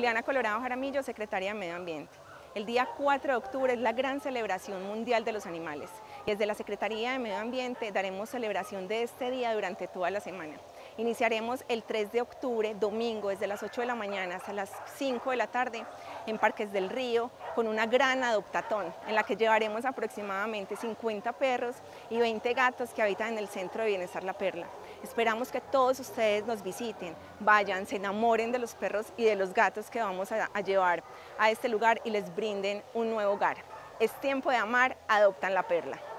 Juliana Colorado Jaramillo, secretaria de Medio Ambiente. El día 4 de octubre es la gran celebración mundial de los animales. Desde la Secretaría de Medio Ambiente daremos celebración de este día durante toda la semana. Iniciaremos el 3 de octubre, domingo, desde las 8 de la mañana hasta las 5 de la tarde en Parques del Río, con una gran adoptatón en la que llevaremos aproximadamente 50 perros y 20 gatos que habitan en el Centro de Bienestar La Perla. Esperamos que todos ustedes nos visiten, vayan, se enamoren de los perros y de los gatos que vamos a llevar a este lugar y les brinden un nuevo hogar. Es tiempo de amar, adoptan La Perla.